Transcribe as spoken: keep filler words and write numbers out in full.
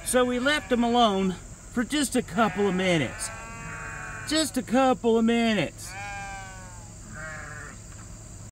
So we left him alone for just a couple of minutes. Just a couple of minutes.